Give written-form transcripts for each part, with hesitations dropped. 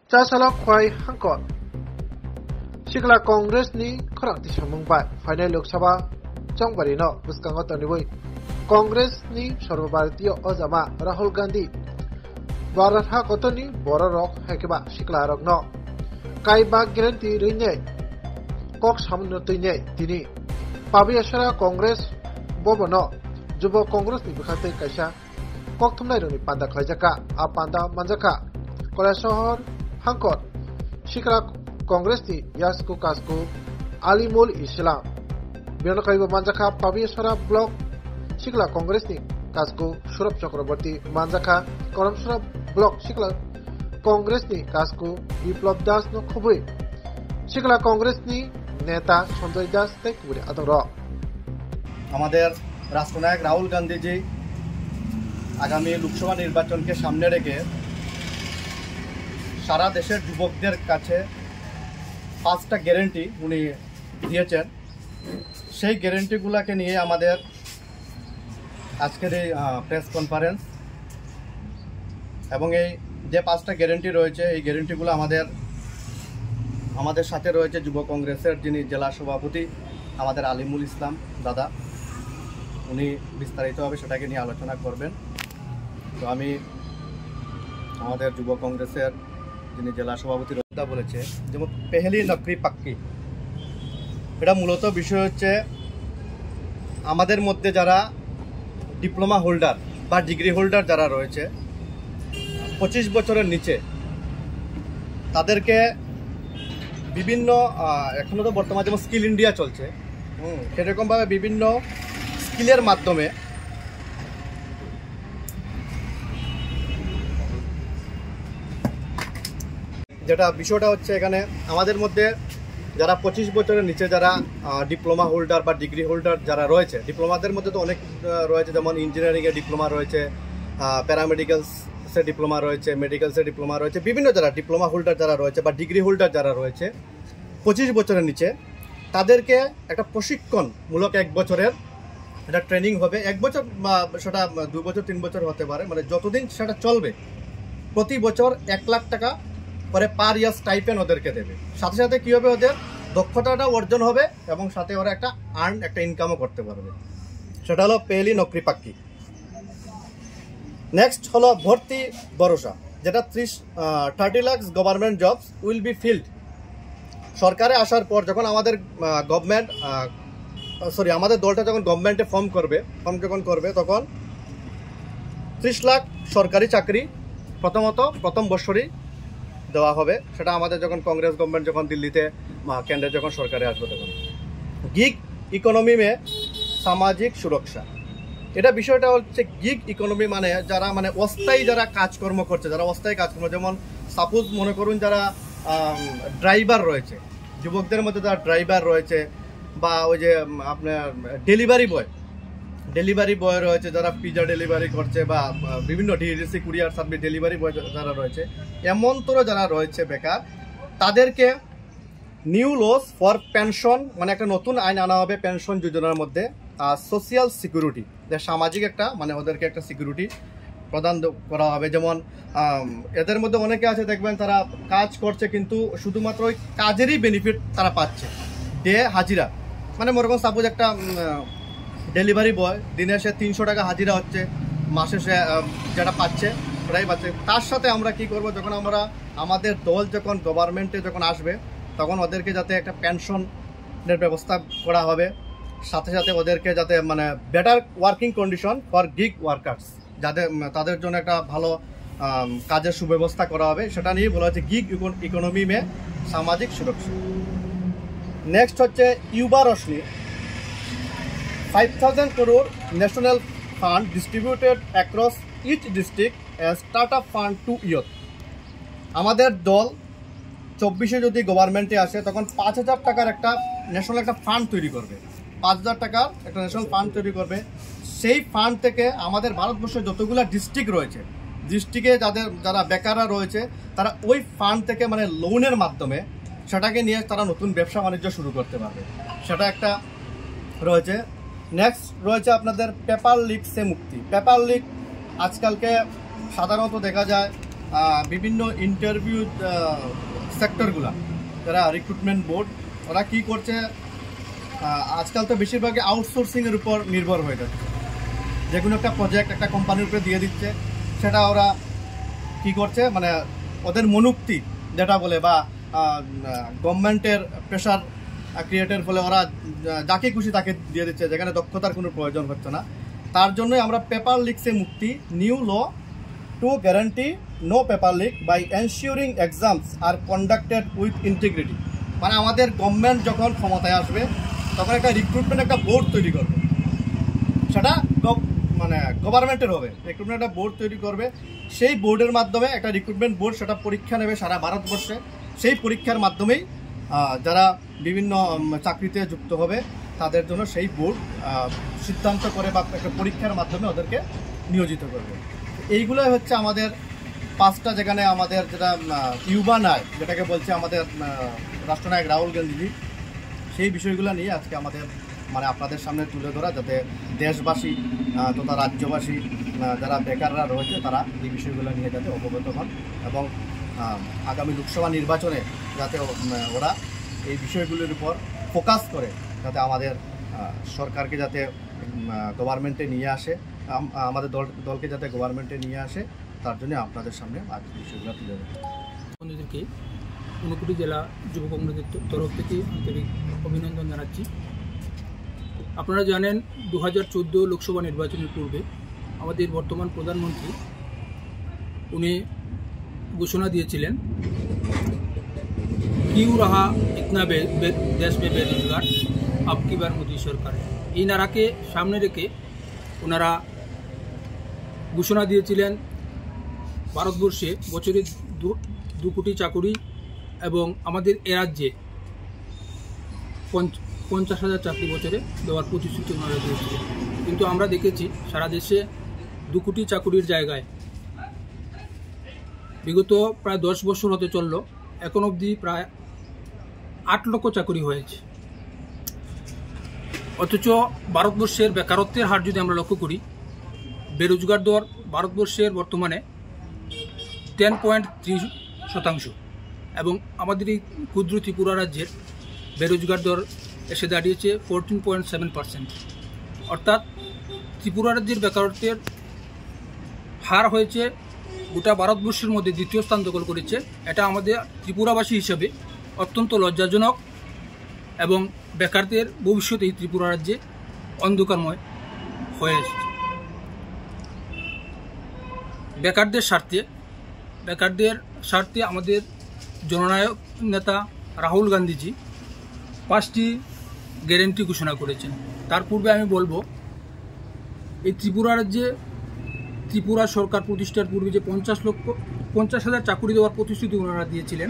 Chasala Kwai Hankot Shikla Congress ni Korakti Shamungbai Final Lok Sabha Chongbari no Buskangot Anyway Congress ni Sarvabharatiya Ozama Rahul Gandhi Baratha Kotoni Borarok Hakiba Shikla Rok no Kai Bag Guarantee Rinye Kok Samnotine Tini Pabiashara Congress Bobono Jubo Congress ni Bukate Kaisha Kok Tumnai Roni Panda Klajaka Apanda Manjaka Kola Sohor Hankot Shikla Congress ni Yasku Kasku Alimul Islam Biano Kaiba Manjaka Pabiashara Block Shikla Congress ni Kasku Surab Chakraborty Manjaka Koramsura Block Shikla Congress ni Kasku Biplab Das no Khubui Shikla Congress ni Neta Sanjay Das Tekburi Adoro আমাদের রাষ্ট্রনায়ক রাহুল গান্ধীজি আগামী লোকসভা নির্বাচনকে সামনে রেখে সারা দেশের যুবকদের কাছে 5টা গ্যারান্টি উনি দিয়েছেন সেই গ্যারান্টিগুলোকে নিয়ে আমাদের আজকের এই প্রেস কনফারেন্স এবং এই যে 5টা গ্যারান্টি রয়েছে এই গ্যারান্টিগুলো আমাদের সাথে রয়েছে যুব কংগ্রেসের যিনি জেলা সভাপতি আমাদের আলিমুল ইসলাম দাদা উনি বিস্তারিতভাবে সেটাকে নিয়ে আলোচনা করবেন তো আমি আমাদের যুব কংগ্রেসের যিনি জেলা সভাপতি রোদা বলেছে যেমন পেহেলি নকরি পাক্কি এটা মূলত বিষয় হচ্ছে আমাদের মধ্যে যারা ডিপ্লোমা হোল্ডার বা ডিগ্রি হোল্ডার যারা রয়েছে 25 বছরের নিচে তাদেরকে বিভিন্ন এখনো তো বর্তমানে যেমন স্কিল ইন্ডিয়া চলছে সেরকমভাবে বিভিন্ন স্কিলের মাধ্যমে যেটা বিষয়টা হচ্ছে এখানে আমাদের মধ্যে যারা 25 বছরের নিচে যারা ডিপ্লোমা হোল্ডার বা ডিগ্রি হোল্ডার যারা রয়েছে ডিপ্লোমাদের মধ্যে তো অনেক রয়েছে যেমন ইঞ্জিনিয়ারিংয়ে ডিপ্লোমা রয়েছে প্যারামেডিক্যালসে ডিপ্লোমা রয়েছে মেডিকেলসে ডিপ্লোমা রয়েছে বিভিন্ন যারা ডিপ্লোমা হোল্ডার যারা রয়েছে বা ডিগ্রি হোল্ডার যারা রয়েছে 25 বছরের নিচে তাদেরকে একটা প্রশিক্ষণমূলক 1 বছরের এটা ট্রেনিং হবে 1 বছর বা সেটা 2 বছর 3 বছর হতে পারে মানে যতদিন সেটা চলবে প্রতি বছর 1 লাখ টাকা করে পার ইয়ার স্টাইপেন্ড ওদেরকে দেবে সাথে সাথে কী হবে ওদের দক্ষতাটা অর্জন হবে এবং সাথে ওরা একটা ইনকামও করতে পারবে সেটা হলো পেহেলি নকরি পাক্কি নেক্সট হলো ভর্তি ভরসা যেটা 30 lakh government jobs will be filled সরকারে আসার পর যখন আমাদের আমাদের দলটা যখন গভর্নমেন্টে ফর্ম যখন করবে তখন 30 লাখ সরকারি চাকরি প্রথম বছরই দেওয়া হবে সেটা আমাদের যখন কংগ্রেস গভর্নমেন্ট যখন দিল্লিতে কেন্দ্রে যখন সরকারে আসবে তখন গিগ ইকোনমি মে সামাজিক সুরক্ষা এটা বিষয়টা হচ্ছে গিগ ইকোনমি মানে যারা মানে অস্থায়ী যারা কাজকর্ম করছে যারা অস্থায়ী কাজকর্ম যেমন সাপোজ মনে করুন যারা ড্রাইভার রয়েছে যুবকদের মধ্যে যারা ড্রাইভার রয়েছে বা ওই যে আপনার ডেলিভারি বয় রয়েছে যারা পিজা ডেলিভারি করছে বা বিভিন্ন DSC courier service delivery boy যারা রয়েছে এমন তোর যারা রয়েছে বেকার তাদেরকে নিউ লস ফর পেনশন মানে একটা নতুন আইন আনা হবে পেনশন যোজনার মধ্যে আর সোশিয়াল সিকিউরিটি যে সামাজিক একটা মানে ওদেরকে একটা সিকিউরিটি প্রদান করা হবে যেমন এদের মধ্যে অনেকে আছে দেখবেন তারা কাজ করছে কিন্তু শুধুমাত্র ওই কাজেরই বেনিফিট তারা পাচ্ছে ডে হাজিরা মানে মনে সাপোজ একটা ডেলিভারি বয় দিনে সে 300 টাকা হাজিরা হচ্ছে মাসে সে যেটা পাচ্ছে ওটাই পাচ্ছে তার সাথে আমরা কি করব যখন আমরা আমাদের দল যখন গভর্নমেন্টে যখন আসবে তখন ওদেরকে যাতে একটা পেনশনের ব্যবস্থা করা হবে সাথে সাথে ওদেরকে যাতে মানে better working condition for gig workers তাদের জন্য একটা ভালো কাজের সুব্যবস্থা করা হবে সেটা নিয়ে বলা হচ্ছে গিগ ইকোনমি মে সামাজিক সুরক্ষা নেক্সট হচ্ছে ইউবা Roshni 5,000 crore national fund distributed across each district as startup fund to youth আমাদের দল 24-এ যদি গভর্নমেন্টে আসে তখন 5,000 টাকার একটা ন্যাশনাল একটা ফান্ড তৈরি করবে 5,000 টাকার একটা ন্যাশনাল ফান্ড তৈরি করবে সেই ফান্ড থেকে আমাদের ভারতবর্ষে যতগুলো ডিস্ট্রিক্ট রয়েছে ডিস্ট্রিক্টে যারা বেকাররা রয়েছে তারা ওই ফান্ড থেকে মানে লোনের মাধ্যমে সেটাকে নিয়ে তারা নতুন ব্যবসা বাণিজ্য শুরু করতে পারবে সেটা একটা রয়েছে নেক্সট রয়েছে আপনাদের পেপার লিক সে মুক্তি পেপার লিক আজকালকে সাধারণত দেখা যায় বিভিন্ন ইন্টারভিউ সেক্টরগুলা যারা রিক্রুটমেন্ট বোর্ড ওরা কি করছে, আজকাল তো বেশিরভাগই আউটসোর্সিংয়ের উপর নির্ভর হয়ে যাচ্ছে। যে কোনো একটা প্রজেক্ট একটা কোম্পানির উপরে দিয়ে দিচ্ছে, সেটা ওরা কি করছে মানে ওদের মনোক্তি যেটা বলে বা গভর্নমেন্টের প্রেশার ক্রিয়েটের ফলে ওরা যাকে খুশি তাকে দিয়ে দিচ্ছে, যেখানে দক্ষতার কোনো প্রয়োজন হচ্ছে না। তার জন্যই আমরা পেপার লিকসে মুক্তি, new law to guarantee no paper leak by ensuring exams are conducted with integrity. মানে আমাদের গভর্নমেন্ট যখন ক্ষমতায় আসবে তখন একটা রিক্রুটমেন্ট একটা বোর্ড তৈরি করবে, সেটা মানে গভর্নমেন্টের হবে। রিক্রুটমেন্ট একটা বোর্ড তৈরি করবে, সেই বোর্ডের মাধ্যমে একটা রিক্রুটমেন্ট বোর্ড সেটা পরীক্ষা নেবে সারা ভারতবর্ষে। সেই পরীক্ষার মাধ্যমেই যারা বিভিন্ন চাকরিতে যুক্ত হবে তাদের জন্য সেই বোর্ড সিদ্ধান্ত করে বা একটা পরীক্ষার মাধ্যমে ওদেরকে নিয়োজিত করবে। এইগুলোই হচ্ছে আমাদের 5টা, যেখানে আমাদের যেটা ইউবা নাই যেটাকে বলছে আমাদের রাষ্ট্রনায়ক রাহুল গান্ধীজি, সেই বিষয়গুলো নিয়ে আজকে আমাদের মানে আপনাদের সামনে তুলে ধরা, যাতে দেশবাসী তথা রাজ্যবাসী যারা বেকাররা রয়েছে তারা এই বিষয়গুলো নিয়ে যাতে অবগত হন এবং আগামী লোকসভা নির্বাচনে যাতে ওরা এই বিষয়গুলির উপর ফোকাস করে, যাতে আমাদের সরকারকে যাতে গভর্নমেন্টে নিয়ে আসে, আমাদের দলকে যাতে গভর্নমেন্টে নিয়ে আসে, তার জন্য আপনাদের সামনে আজ বিষয়গুলো তুলে ধরা। বন্ধুদেরকে ঊনকোটি জেলা যুব কংগ্রেসের তরফ থেকে আন্তরিক অভিনন্দন জানাচ্ছি। আপনারা জানেন 2014 লোকসভা নির্বাচনের পূর্বে আমাদের বর্তমান প্রধানমন্ত্রী উনি ঘোষণা দিয়েছিলেন क्यों रहा इतना देश में बेरोजगार अब की बार मोदी सरकार। এই নারাকে সামনে রেখে ওনারা ঘোষণা দিয়েছিলেন ভারতবর্ষে বছরে 2 কোটি চাকরি এবং আমাদের এ রাজ্যে 50,000 চাকরি বছরে দেওয়ার প্রতিশ্রুতি ওনারা দিয়েছিলেন। কিন্তু আমরা দেখেছি সারা দেশে 2 কোটি চাকরির জায়গায় বিগত প্রায় 10 বছর হতে চলল, এখন অবধি প্রায় 8 লক্ষ চাকরি হয়েছে। অথচ ভারতবর্ষের বেকারত্বের হার যদি আমরা লক্ষ্য করি, বেরোজগার দর ভারতবর্ষের বর্তমানে 10.3% এবং আমাদের এই ক্ষুদ্র ত্রিপুরা রাজ্যের বেরোজগার দর এসে দাঁড়িয়েছে 14.7%। অর্থাৎ ত্রিপুরা রাজ্যের বেকারত্বের হার হয়েছে গোটা ভারতবর্ষের মধ্যে 2য় স্থান দখল করেছে। এটা আমাদের ত্রিপুরাবাসী হিসেবে অত্যন্ত লজ্জাজনক এবং বেকারদের ভবিষ্যতে এই ত্রিপুরা রাজ্যে অন্ধকারময় হয়ে এসেছে। বেকারদের স্বার্থে আমাদের জননায়ক নেতা রাহুল গান্ধীজি 5টি গ্যারেন্টি ঘোষণা করেছেন। তার পূর্বে আমি বলবো, এই ত্রিপুরা রাজ্যে ত্রিপুরা সরকার প্রতিষ্ঠার পূর্বে যে 50,000 চাকরি দেওয়ার প্রতিশ্রুতি ওনারা দিয়েছিলেন,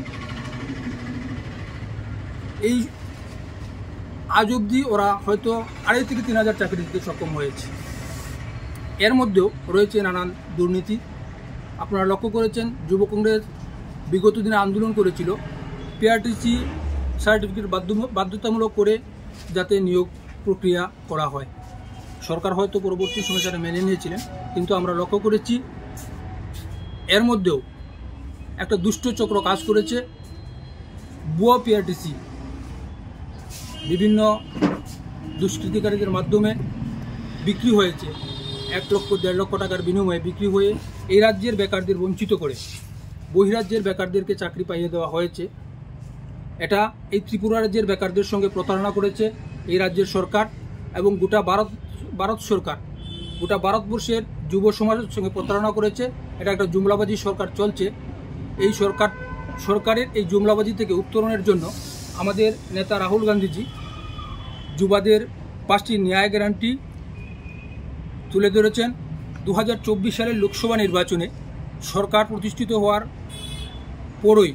এই আজ অবধি ওরা হয়তো 2,500 থেকে 3,000 চাকরি দিতে সক্ষম হয়েছে। এর মধ্যেও রয়েছে নানান দুর্নীতি। আপনারা লক্ষ্য করেছেন যুব কংগ্রেস বিগত দিনে আন্দোলন করেছিল পিআরটিসি সার্টিফিকেট বাধ্যতামূলক করে যাতে নিয়োগ প্রক্রিয়া করা হয়। সরকার হয়তো পরবর্তী সময় সেটা মেনে নিয়েছিলেন, কিন্তু আমরা লক্ষ্য করেছি এর মধ্যেও একটা দুষ্ট চক্র কাজ করেছে। ভুয়া পিআরটিসি বিভিন্ন দুষ্কৃতিকারীদের মাধ্যমে বিক্রি হয়েছে, 1 লক্ষ 1.5 লক্ষ টাকার বিনিময়ে বিক্রি হয়ে এই রাজ্যের বেকারদের বঞ্চিত করে বহিরাজ্যের বেকারদেরকে চাকরি পাইয়ে দেওয়া হয়েছে। এটা এই ত্রিপুরা রাজ্যের বেকারদের সঙ্গে প্রতারণা করেছে এই রাজ্যের সরকার এবং গোটা ভারত সরকার গোটা ভারতবর্ষের যুব সমাজের সঙ্গে প্রতারণা করেছে। এটা একটা জুমলাবাজি সরকার চলছে। এই সরকারের এই জুমলাবাজি থেকে উত্তরণের জন্য আমাদের নেতা রাহুল গান্ধীজি যুবাদের 5টি ন্যায় গ্যারান্টি তুলে ধরেছেন। 2024 সালের লোকসভা নির্বাচনে সরকার প্রতিষ্ঠিত হওয়ার পরই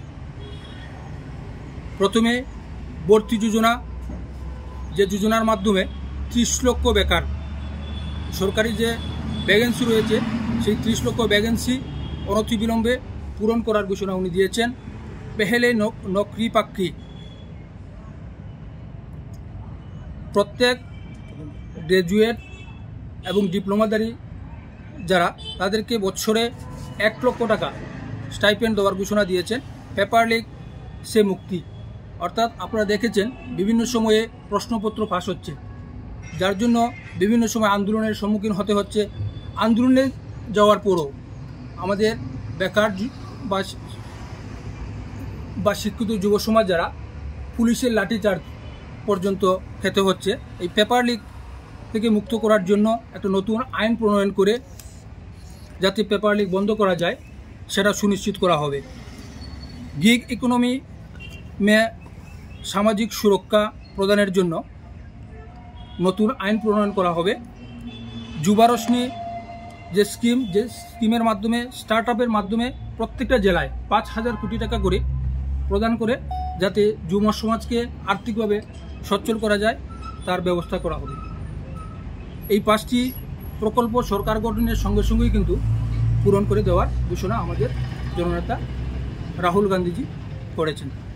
প্রথমে ভর্তি যোজনা, যে যোজনার মাধ্যমে 30 লক্ষ বেকার সরকারি যে ভ্যাকেন্সি রয়েছে সেই 30 লক্ষ ভ্যাকেন্সি অনতিবিলম্বে পূরণ করার ঘোষণা উনি দিয়েছেন। পেহেলে নকরি পাক্কি, প্রত্যেক গ্র্যাজুয়েট এবং ডিপ্লোমাধারী যারা তাদেরকে বছরে 1 লক্ষ টাকা স্টাইপেন্ড দেওয়ার ঘোষণা দিয়েছেন। পেপার লিক সে মুক্তি, অর্থাৎ আপনারা দেখেছেন বিভিন্ন সময়ে প্রশ্নপত্র ফাঁস হচ্ছে, যার জন্য বিভিন্ন সময় আন্দোলনের সম্মুখীন হতে হচ্ছে। আন্দোলনে যাওয়ার পরও আমাদের বেকার বা শিক্ষিত যুব সমাজ যারা পুলিশের লাঠিচার্জ পর্যন্ত খেতে হচ্ছে। এই পেপার লিক থেকে মুক্ত করার জন্য একটা নতুন আইন প্রণয়ন করে যাতে পেপার লিক বন্ধ করা যায় সেটা সুনিশ্চিত করা হবে। গিগ ইকোনমি সামাজিক সুরক্ষা প্রদানের জন্য নতুন আইন প্রণয়ন করা হবে। যুবা রশ্মি যে স্কিমের মাধ্যমে স্টার্টআপের মাধ্যমে প্রত্যেকটা জেলায় 5,000 কোটি টাকা করে প্রদান করে যাতে যুব সমাজকে আর্থিকভাবে সচ্ছল করা যায় তার ব্যবস্থা করা হবে। এই 5টি প্রকল্প সরকার গঠনের সঙ্গে সঙ্গেই কিন্তু পূরণ করে দেওয়ার ঘোষণা আমাদের জননেতা রাহুল গান্ধীজি করেছেন।